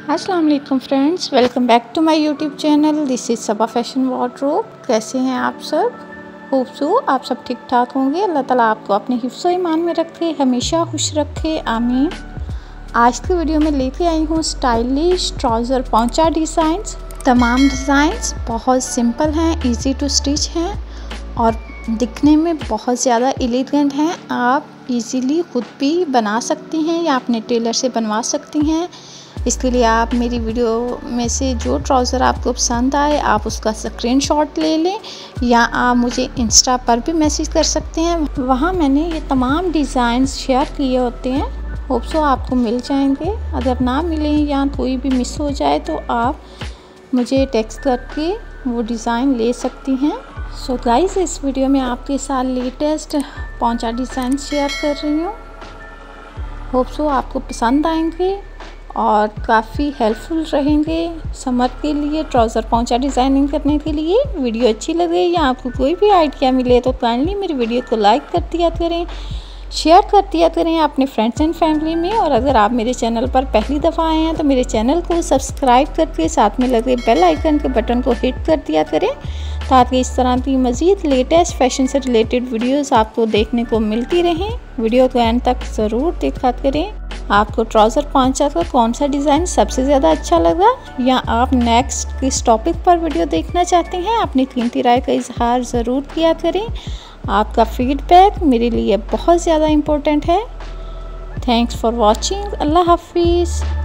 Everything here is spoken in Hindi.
अस्सलाम वालेकुम friends, welcome back to my YouTube channel. This is Saba fashion wardrobe. कैसे हैं आप सब? होप आप सब ठीक ठाक होंगे। अल्लाह ताला आपको अपने हिफ्ज़ ईमान में रखे, हमेशा खुश रखे, आमीन। आज की वीडियो में लेके आई हूँ स्टाइलिश ट्राउज़र पोंचा डिज़ाइंस। तमाम डिज़ाइंस बहुत सिंपल हैं, इजी टू स्टिच हैं और दिखने में बहुत ज़्यादा एलिगेंट हैं। आप इजीली खुद भी बना सकती हैं या अपने टेलर से बनवा सकती हैं। इसके लिए आप मेरी वीडियो में से जो ट्राउज़र आपको पसंद आए आप उसका स्क्रीनशॉट ले लें या आप मुझे इंस्टा पर भी मैसेज कर सकते हैं। वहाँ मैंने ये तमाम डिज़ाइंस शेयर किए होते हैं। होप सो आपको मिल जाएंगे। अगर ना मिलें या कोई भी मिस हो जाए तो आप मुझे टेक्स्ट करके वो डिज़ाइन ले सकती हैं। सो गाइस, इस वीडियो में आपके साथ लेटेस्ट पोंचा डिज़ाइन शेयर कर रही हूँ। होप सो आपको पसंद आएंगे और काफ़ी हेल्पफुल रहेंगे समर के लिए ट्राउज़र पोंचा डिज़ाइनिंग करने के लिए। वीडियो अच्छी लगे या आपको कोई भी आइडिया मिले तो काइंडली मेरी वीडियो को लाइक कर दिया करें, शेयर कर दिया करें अपने फ्रेंड्स एंड फैमिली में। और अगर आप मेरे चैनल पर पहली दफ़ा आए हैं तो मेरे चैनल को सब्सक्राइब करके साथ में लगे बेल आइकन के बटन को हिट कर दिया करें ताकि इस तरह की मज़ीद लेटेस्ट फैशन से रिलेटेड वीडियोस आपको देखने को मिलती रहें। वीडियो को एंड तक ज़रूर देखा करें। आपको ट्राउज़र पोंचा का कौन सा डिज़ाइन सबसे ज़्यादा अच्छा लगा या आप नेक्स्ट किस टॉपिक पर वीडियो देखना चाहते हैं, अपनी कीमती राय का इजहार ज़रूर किया करें। आपका फीडबैक मेरे लिए बहुत ज़्यादा इम्पोर्टेंट है। Thanks for watching. अल्लाह हाफिज़।